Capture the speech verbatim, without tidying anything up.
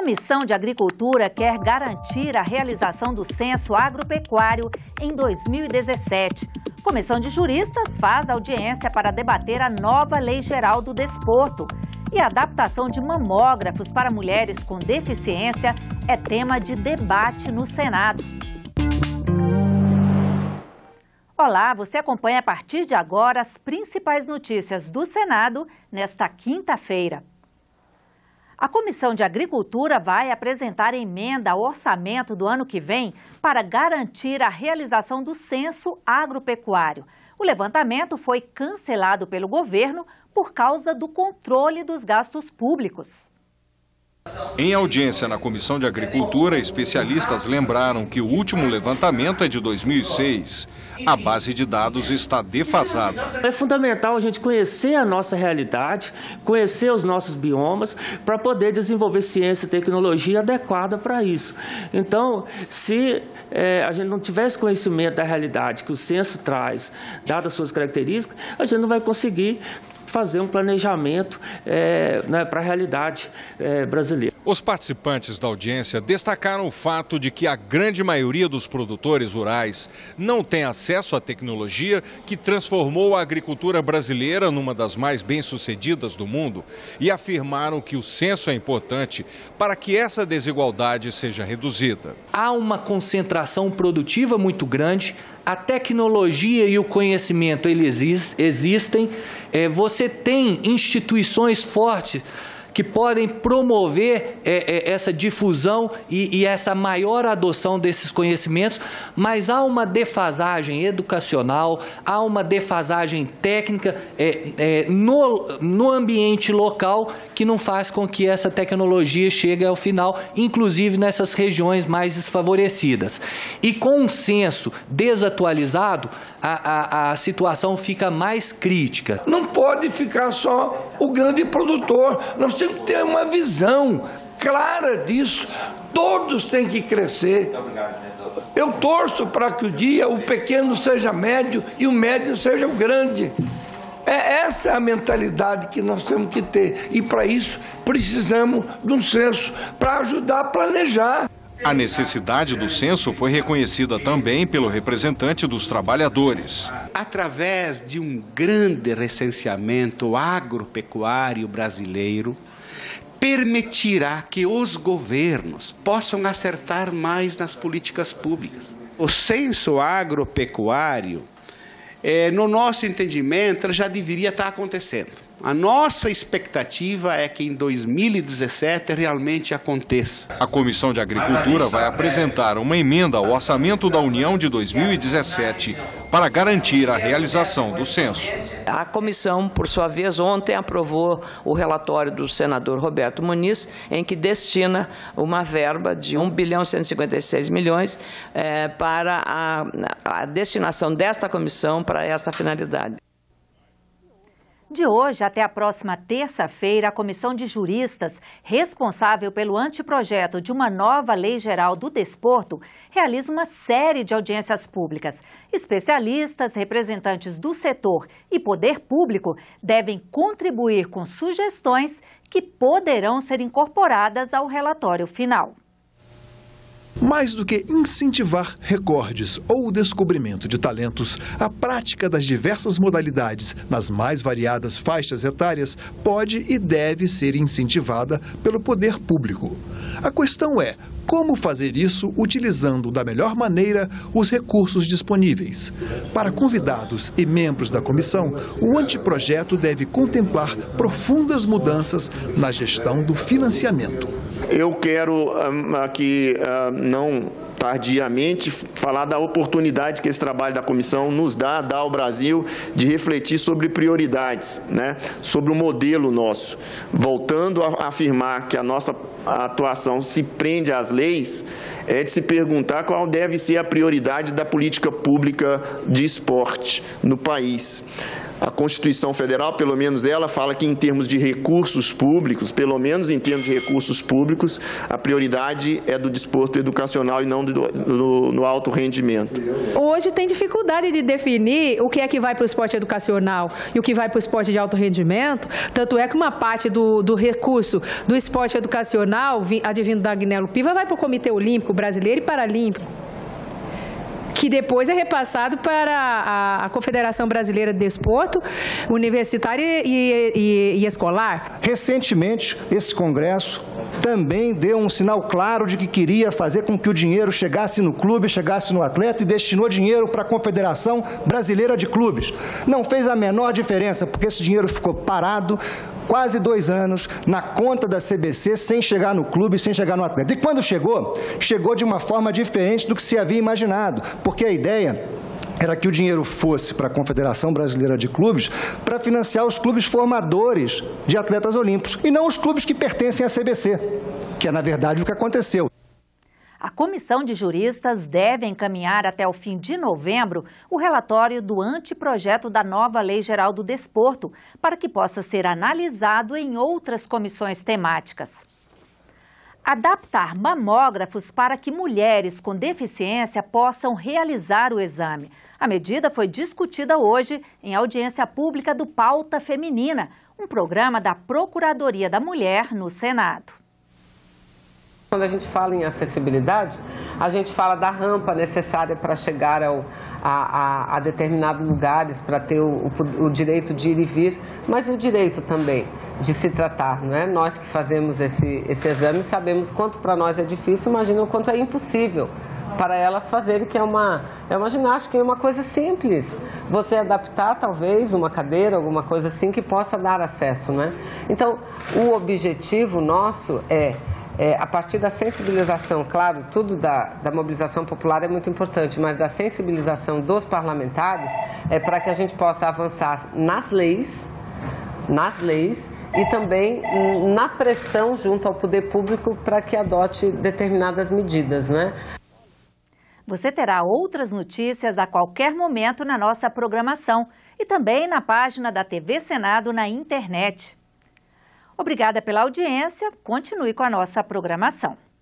Comissão de Agricultura quer garantir a realização do censo agropecuário em dois mil e dezessete. Comissão de Juristas faz audiência para debater a nova Lei Geral do Desporto. E a adaptação de mamógrafos para mulheres com deficiência é tema de debate no Senado. Olá, você acompanha a partir de agora as principais notícias do Senado nesta quinta-feira. A Comissão de Agricultura vai apresentar emenda ao orçamento do ano que vem para garantir a realização do censo agropecuário. O levantamento foi cancelado pelo governo por causa do controle dos gastos públicos. Em audiência na Comissão de Agricultura, especialistas lembraram que o último levantamento é de dois mil e seis. A base de dados está defasada. É fundamental a gente conhecer a nossa realidade, conhecer os nossos biomas, para poder desenvolver ciência e tecnologia adequada para isso. Então, se é, a gente não tivesse conhecimento da realidade que o censo traz, dadas as suas características, a gente não vai conseguir fazer um planejamento é, né, para a realidade é, brasileira. Os participantes da audiência destacaram o fato de que a grande maioria dos produtores rurais não tem acesso à tecnologia que transformou a agricultura brasileira numa das mais bem-sucedidas do mundo e afirmaram que o censo é importante para que essa desigualdade seja reduzida. Há uma concentração produtiva muito grande, a tecnologia e o conhecimento eles existem, é, você tem instituições fortes que podem promover é, é, essa difusão e, e essa maior adoção desses conhecimentos, mas há uma defasagem educacional, há uma defasagem técnica é, é, no, no ambiente local que não faz com que essa tecnologia chegue ao final, inclusive nessas regiões mais desfavorecidas. E com um censo desatualizado, a, a, a situação fica mais crítica. Não pode ficar só o grande produtor, nós temos que ter uma visão clara disso, todos têm que crescer. Eu torço para que o dia o pequeno seja médio e o médio seja o grande. É essa a mentalidade que nós temos que ter e para isso precisamos de um censo para ajudar a planejar. A necessidade do censo foi reconhecida também pelo representante dos trabalhadores. Através de um grande recenseamento agropecuário brasileiro, permitirá que os governos possam acertar mais nas políticas públicas. O censo agropecuário, é, no nosso entendimento, já deveria estar acontecendo. A nossa expectativa é que em dois mil e dezessete realmente aconteça. A Comissão de Agricultura vai apresentar uma emenda ao orçamento da União de dois mil e dezessete para garantir a realização do censo. A comissão, por sua vez, ontem aprovou o relatório do senador Roberto Muniz, em que destina uma verba de um bilhão cento e cinquenta e seis milhões é, para a, a destinação desta comissão para esta finalidade. De hoje até a próxima terça-feira, a Comissão de Juristas, responsável pelo anteprojeto de uma nova Lei Geral do Desporto, realiza uma série de audiências públicas. Especialistas, representantes do setor e poder público devem contribuir com sugestões que poderão ser incorporadas ao relatório final. Mais do que incentivar recordes ou o descobrimento de talentos, a prática das diversas modalidades nas mais variadas faixas etárias pode e deve ser incentivada pelo poder público. A questão é como fazer isso utilizando da melhor maneira os recursos disponíveis. Para convidados e membros da comissão, o anteprojeto deve contemplar profundas mudanças na gestão do financiamento. Eu quero aqui não tardiamente falar da oportunidade que esse trabalho da comissão nos dá, dá ao Brasil, de refletir sobre prioridades, né? Sobre o modelo nosso. Voltando a afirmar que a nossa atuação se prende às leis, é de se perguntar qual deve ser a prioridade da política pública de esporte no país. A Constituição Federal, pelo menos ela, fala que em termos de recursos públicos, pelo menos em termos de recursos públicos, a prioridade é do desporto educacional e não do, do, no alto rendimento. Hoje tem dificuldade de definir o que é que vai para o esporte educacional e o que vai para o esporte de alto rendimento, tanto é que uma parte do, do recurso do esporte educacional, advindo da Agnello Piva, vai para o Comitê Olímpico Brasileiro e Paralímpico, que depois é repassado para a, a Confederação Brasileira de Desporto, Universitário e, e, e Escolar. Recentemente, esse Congresso também deu um sinal claro de que queria fazer com que o dinheiro chegasse no clube, chegasse no atleta e destinou dinheiro para a Confederação Brasileira de Clubes. Não fez a menor diferença, porque esse dinheiro ficou parado quase dois anos na conta da C B C, sem chegar no clube, sem chegar no atleta. E quando chegou, chegou de uma forma diferente do que se havia imaginado, porque a ideia era que o dinheiro fosse para a Confederação Brasileira de Clubes para financiar os clubes formadores de atletas olímpicos, e não os clubes que pertencem à C B C, que é, na verdade, o que aconteceu. A comissão de juristas deve encaminhar até o fim de novembro o relatório do anteprojeto da nova Lei Geral do Desporto, para que possa ser analisado em outras comissões temáticas. Adaptar mamógrafos para que mulheres com deficiência possam realizar o exame. A medida foi discutida hoje em audiência pública do Pauta Feminina, um programa da Procuradoria da Mulher no Senado. Quando a gente fala em acessibilidade, a gente fala da rampa necessária para chegar ao, a, a, a determinados lugares, para ter o, o, o direito de ir e vir, mas o direito também de se tratar, não é? Nós que fazemos esse, esse exame sabemos quanto para nós é difícil, imagina o quanto é impossível para elas fazerem, que é uma, é uma ginástica, é uma coisa simples. Você adaptar, talvez, uma cadeira, alguma coisa assim, que possa dar acesso, né? Então, o objetivo nosso é... É, a partir da sensibilização, claro, tudo da, da mobilização popular é muito importante, mas da sensibilização dos parlamentares é para que a gente possa avançar nas leis, nas leis e também na pressão junto ao poder público para que adote determinadas medidas, né? Você terá outras notícias a qualquer momento na nossa programação e também na página da T V Senado na internet. Obrigada pela audiência. Continue com a nossa programação.